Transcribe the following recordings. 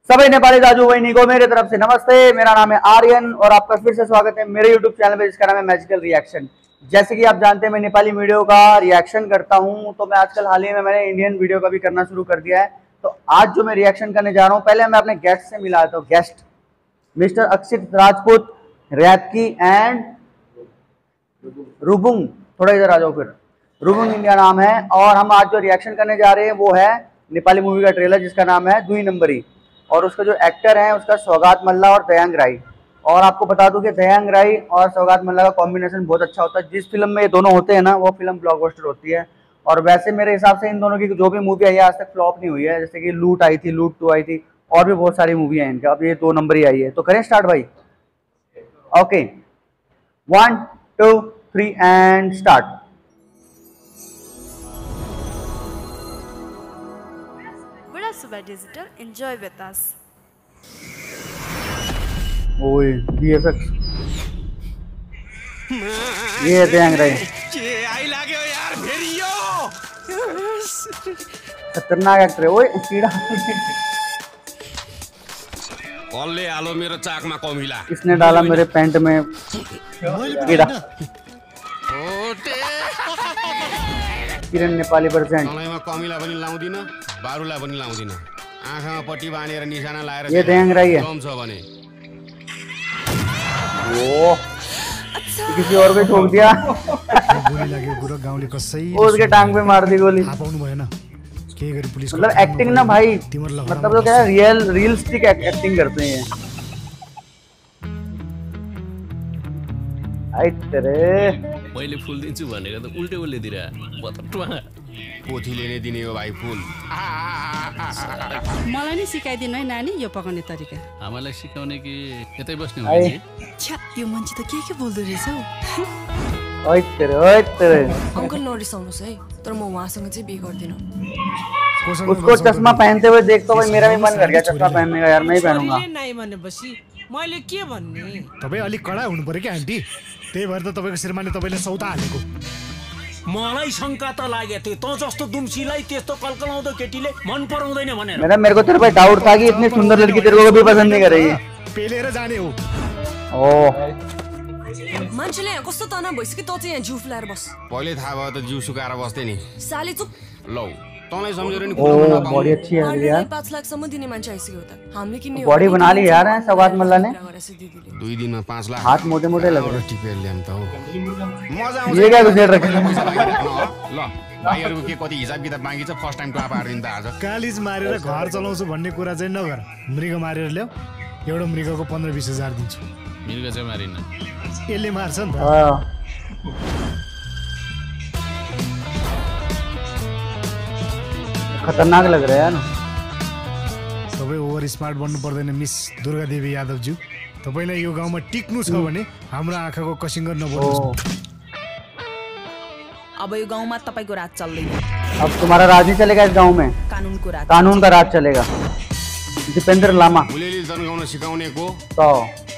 सभी नेपाली दाजू वही को मेरे तरफ से नमस्ते। मेरा नाम है आर्यन और आपका फिर से स्वागत है मेरे यूट्यूब चैनल पे जिसका नाम है मैजिकल रिएक्शन। जैसे कि आप जानते हैं मैं नेपाली वीडियो का रिएक्शन करता हूं, तो मैं आजकल हाल ही में मैंने इंडियन वीडियो का भी करना शुरू कर दिया है। तो आज जो मैं रिएक्शन करने जा रहा हूँ, पहले मैं अपने गेस्ट से मिला था। Guest mister Akshit Rajput, Raitki and Rubung. थोड़ा इधर आ जाओ, फिर रुबुंग इनका नाम है। और हम आज जो रिएक्शन करने जा रहे हैं वो है नेपाली मूवी का ट्रेलर जिसका नाम है दुई नंबरी, और उसका जो एक्टर है उसका सौगात मल्ला और दयांग राई। और आपको बता दूं कि दयांग राई और सौगात मल्ला का कॉम्बिनेशन बहुत अच्छा होता है। जिस फिल्म में ये दोनों होते हैं ना, वो फिल्म ब्लॉकबस्टर होती है। और वैसे मेरे हिसाब से इन दोनों की जो भी मूवी आई है आज तक फ्लॉप नहीं हुई है। जैसे कि लूट आई थी, लूट 2 आई थी, और भी बहुत सारी मूवी है इनका। अब ये 2 नंबर ही आई है। तो करें स्टार्ट भाई। Okay 1 2 3 and start. Super Digital, enjoy with us. ओए VFX ये दयांग राई आई लाग्यो यार फेरियो खतरनाक एक्टर है। ओए कीड़ा कसले आलो मेरो चाकमा कमिला। इसने डाला मेरे पैंट में कीड़ा। किरण नेपाली प्रेजेंट। मलाई कमिला पनि लाउँदिन, बारुला पनि लाउँदिन। आँखामा पट्टी बाँधेर निशाना लाएर ये दयांग राई है। कम छ भने ओ किसी और को ठोक दिया। गोली लाग्यो गुरु गाउँले कसै उसके टांग पे मार दी गोली। पाउनु भएन के गरी पुलिस। मतलब एक्टिंग ना भाई, मतलब तो क्या है, रियलिस्टिक एक्टिंग करते हैं। आई तेरे मैले फुल दिन्छु भनेको त उल्टे उल्टे दिरा बतटुवा पोथीले नै दिने हो भाइ फुल। मलाई नि सिकाइदिनु है नानी यो पकाउने तरिका। आमालाई सिकाउने कि यतै बस्ने हो नि? छ्या यो मान्छे त के बोल्दै रहेछ हौ। ओइ तेरे अंकल नरिसाउनुस् है, तर म उहाँसँग चाहिँ बिहे गर्दिन। उसको चश्मा पहनते हुए देख तो भाई मेरा भी मन कर गया चश्मा पहनने का। यार मैं ही पहनूंगा। नहीं भनेपछि मैले के भन्ने? तपाई अलि कडा हुनु पर्यो के आन्टी, त्यही भएर त तपाईको श्रीमानले तपाईले सौदा हालेको। मलाई शंका त लागेको थियो, त जस्तो दुम्सीलाई त्यस्तो कलकलाउँदो केटीले मन पराउँदैन भनेर। मेरे को तेरे पे डाउट था कि इतनी सुंदर लड़की तेरे को भी पसंद नहीं करेगी। पेलेर जाने हो। ओ मान्छेले यहाँ कस्तो तना भइसक्यो, त चाहिँ यहाँ जिउ फुलाएर बस। पहिले थाहा भयो त जिउ सुकाएर बस्थे नि। साले चुप। लौ तँलाई सम्झेर नि ओ बॉडी अच्छी है यार। 5 लाख सम्म दिने मान्छे आइसक्यो त। हामीले किन्ने बॉडी बना ली यार है सौगात मल्ला ने। 2 दिनमा 5 लाख। हाथ मोटे मोटे लग रहे। टिपेर ल्याम त हो। मजा आउँछ। ये क्या गुजर रखे। ल भाइहरुको के कति हिसाब किताब बाँकी छ, फर्स्ट टाइम टप हार्दिन त आज। कालिज मारेर घर चलाउँछु भन्ने कुरा चाहिँ नगर। मृग मारेर ल्याऊ, एउटा मृगको 15-20 हजार दिन्छु। मृग चाहिँ मारिन, यसले मार्छ नि त। खतरनाक लग रहा है यार। सबै ओभर स्मार्ट बन्नु पर्दैन मिस दुर्गा देवी यादवज्यू। तपाईलाई यो गाउँमा टिक्नु छ भने हाम्रो आँखाको कसिङ्गर नबोल्नुहोस्। अब यो गाउँमा तपाईको राज चल्दैन। अब तुम्हारा राज नहीं चलेगा इस गांव में, कानुनको राज, कानून का राज चलेगा। दीपेंद्र लामा भुलेली जनगाउन सिकाउनेको तो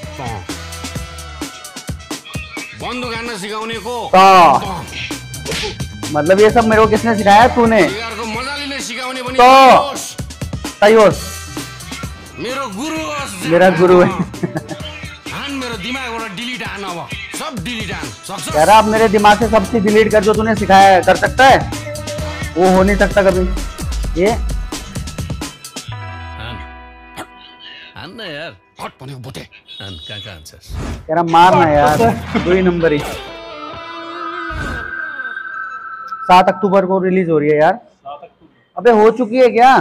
बन्दुक हान्न सिकाउनेको मतलब ये सब मेरे को किसने सिखाया? तूने। मजा लिने सिकाउने पनि तो सही हो। मेरो गुरु होस्। मेरा गुरु है। हान मेरो दिमागबाट डिलिट हान, अब सब डिलिट हान सक्छ। यार आप मेरे दिमाग से सब चीज डिलीट कर जो तूने सिखाया है। कर सकता है? वो हो नहीं सकता कभी। ये हान न यार, हट भनेको बोते हान कहाँ हान्छस्? तेरा मारना यार। 2 नंबर ही 7 अक्टूबर को रिलीज हो रही है यार। अबे हो चुकी है क्या?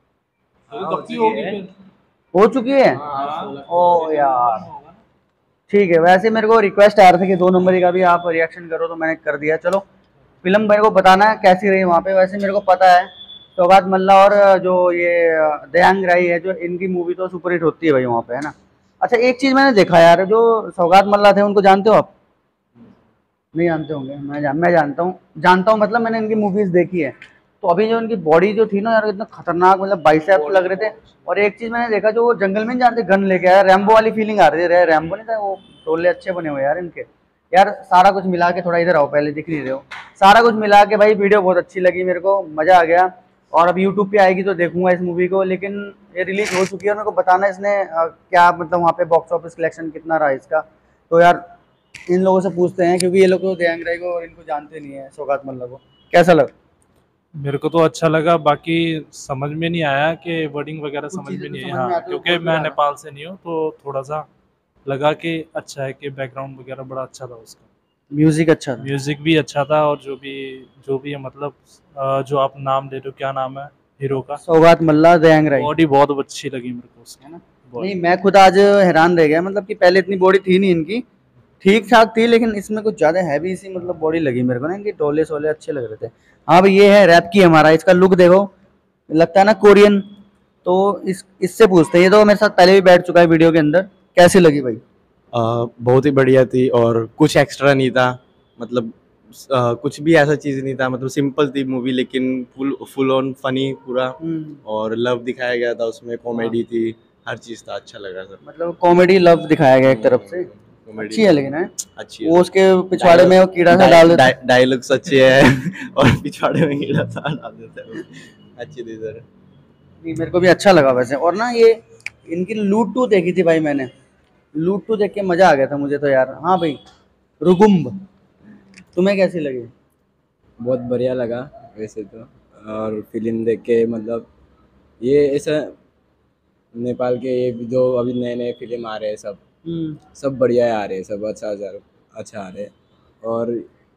हो चुकी है। ओ यार ठीक है। वैसे मेरे को रिक्वेस्ट आ रहा था कि 2 नंबर का भी आप रिएक्शन करो, तो मैंने कर दिया। चलो फिल्म मेरे को बताना है कैसी रही वहाँ पे। वैसे मेरे को पता है सौगात मल्ला और जो ये दयांग राई है, जो इनकी मूवी तो सुपरहिट होती है भाई वहाँ पे, है ना। अच्छा एक चीज़ मैंने देखा यार, जो सौगात मल्ला थे उनको जानते हो आप? नहीं जानते होंगे। मैं जानता हूँ मतलब मैंने इनकी मूवीज देखी है। तो अभी जो इनकी बॉडी जो थी ना यार, इतना खतरनाक, मतलब बाइसेप्स लग रहे थे। और एक चीज मैंने देखा, जो वो जंगल में जानते गन लेके आया, रैम्बो वाली फीलिंग आ रही थी। रैम्बो नहीं था वो, टोले अच्छे बने हुए यार इनके। यार सारा कुछ मिला के, थोड़ा इधर आओ, पहले दिख नहीं रहे हो। सारा कुछ मिला के भाई वीडियो बहुत अच्छी लगी मेरे को, मजा आ गया। और अब यूट्यूब पे आएगी तो देखूंगा इस मूवी को। लेकिन ये रिलीज हो चुकी है, मेरे को बताना इसने क्या मतलब वहाँ पे बॉक्स ऑफिस कलेक्शन कितना रहा इसका। तो यार इन लोगों से पूछते हैं, क्योंकि ये लोग तो दयांग राय को और इनको जानते नहीं है, सौगात मल्ला को। कैसा लगा? मेरे को तो अच्छा लगा, बाकी समझ में नहीं आया कि वर्डिंग वगैरह कुछ समझ चीजें में तो नहीं समझ आया। में हाँ, आती है, क्योंकि कोई भी मैं आ रहा। नेपाल से नहीं हूँ तो थोड़ा सा लगा कि अच्छा है कि बैकग्राउंड वगैरह बड़ा अच्छा था उसका, म्यूजिक अच्छा था। म्यूजिक भी अच्छा था, और जो भी है मतलब जो आप नाम ले रहे हो, क्या नाम है हीरो का? सौगात मल्ला, दयांग राय। बॉडी बहुत अच्छी लगी मेरे को उसकी, है ना? नहीं मैं खुद आज हैरान रह गया, मतलब कि पहले इतनी बॉडी थी नहीं इनकी, ठीक ठाक थी, लेकिन इसमें कुछ ज्यादा हैवी सी मतलब बॉडी लगी मेरे को ना, इनके डोले सोले अच्छे लग रहे थे। हाँ भाई ये है रैप की हमारा, इसका लुक देखो, लगता है ना कोरियन। तो इससे पूछते हैं, ये तो मेरे साथ पहले भी बैठ चुका है वीडियो के अंदर, कैसी लगी भाई? बहुत ही बढ़िया थी, और कुछ एक्स्ट्रा नहीं था, मतलब कुछ भी ऐसा चीज़ नहीं था, मतलब सिंपल थी मूवी, लेकिन फुल ऑन फनी पूरा, और लव दिखाया गया था उसमें, कॉमेडी थी, हर चीज़ था, अच्छा लगा सर। मतलब कॉमेडी लव दिखाया गया एक तरफ से, अच्छी है। लेकिन है अच्छी है, वो उसके पिछवाड़े में वो कीड़ा सा डाल देता है। डायलॉग्स अच्छे हैं और पिछवाड़े में कीड़ा सा डाल देता है, अच्छी थी सर। नहीं मेरे को भी अच्छा लगा वैसे। और ना ये इनकी लूट 2 देखी थी भाई मैंने, लूट 2 देख के मजा आ गया था मुझे तो यार। हाँ भाई रुगुम्ब, तुम्हें कैसी लगी? बहुत बढ़िया लगा वैसे तो, और फिल्म देख के मतलब ये ऐसा नेपाल के ये जो अभी नए नए फिल्म आ रहे हैं सब बढ़िया आ रहे हैं, सब अच्छा आ रहे हैं, और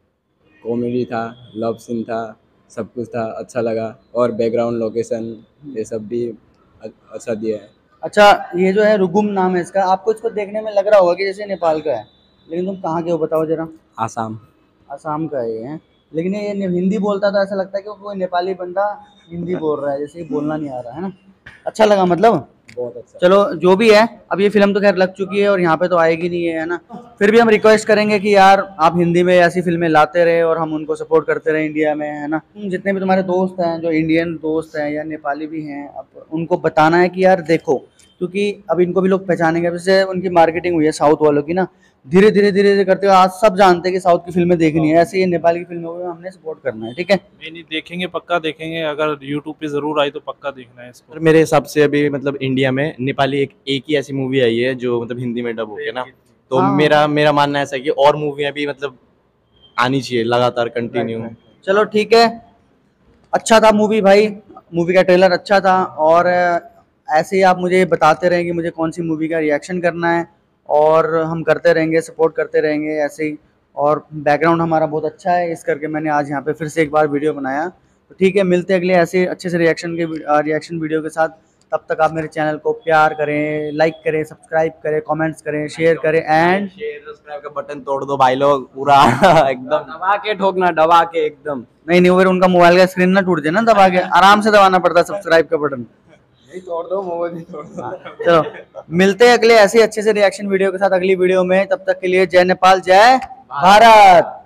कॉमेडी था, लव सीन था, सब कुछ था, अच्छा लगा, और बैकग्राउंड लोकेशन ये सब भी अच्छा दिया है। अच्छा ये जो है रुगुम नाम है इसका, आपको इसको देखने में लग रहा होगा कि जैसे नेपाल का है, लेकिन तुम कहाँ के हो बताओ जरा? आसाम। आसाम का ये है, लेकिन ये हिंदी बोलता तो ऐसा लगता है कि कोई नेपाली बंदा हिंदी बोल रहा है, जैसे बोलना नहीं आ रहा है ना। अच्छा लगा मतलब, बहुत अच्छा। चलो जो भी है, अब ये फिल्म तो खैर लग चुकी है और यहाँ पे तो आएगी नहीं है ना, फिर भी हम रिक्वेस्ट करेंगे कि यार आप हिंदी में ऐसी फिल्में लाते रहे और हम उनको सपोर्ट करते रहे इंडिया में, है ना। जितने भी तुम्हारे दोस्त हैं जो इंडियन दोस्त हैं या नेपाली भी हैं, अब उनको बताना है कि यार देखो, क्योंकि अब इनको भी लोग पहचानेंगे, जैसे उनकी मार्केटिंग हुई है साउथ वालों की ना, धीरे धीरे करते हुए आज सब जानते हैं कि साउथ की फिल्में देखनी है, ऐसे ही नेपाल की फिल्मों को हमने सपोर्ट करना है, ठीक है? नहीं देखेंगे, पक्का देखेंगे, अगर यूट्यूब पे जरूर आई तो पक्का देखना है इसको। मेरे हिसाब से अभी मतलब इंडिया में नेपाली एक ही ऐसी मूवी आई है जो मतलब हिंदी में डब हो गया ना, तो हाँ। मेरा मानना ऐसा है कि और मूवियाँ भी मतलब आनी चाहिए लगातार, कंटिन्यू। चलो ठीक है, अच्छा था मूवी भाई, मूवी का ट्रेलर अच्छा था, और ऐसे ही आप मुझे बताते रहें कि मुझे कौन सी मूवी का रिएक्शन करना है, और हम करते रहेंगे, सपोर्ट करते रहेंगे ऐसे ही। और बैकग्राउंड हमारा बहुत अच्छा है, इस करके मैंने आज यहाँ पे फिर से एक बार वीडियो बनाया। तो ठीक है, मिलते हैं अगले ऐसे अच्छे से रिएक्शन वीडियो के साथ। तब तक आप मेरे चैनल को प्यार करें, लाइक करें, सब्सक्राइब करें, कमेंट्स करें, शेयर करें, एंड सब्सक्राइब का बटन तोड़ दो भाई लोग पूरा एकदम दबा के ठोकना, दबा के एकदम। नहीं फिर उनका मोबाइल का स्क्रीन ना टूट जाए ना, दबा के आराम से दबाना पड़ता है सब्सक्राइब का बटन। तोड़ दो, मोबाइल भी तोड़ दो। चलो मिलते हैं अगले ऐसे अच्छे से रिएक्शन वीडियो के साथ अगली वीडियो में, तब तक के लिए जय नेपाल, जय भारत।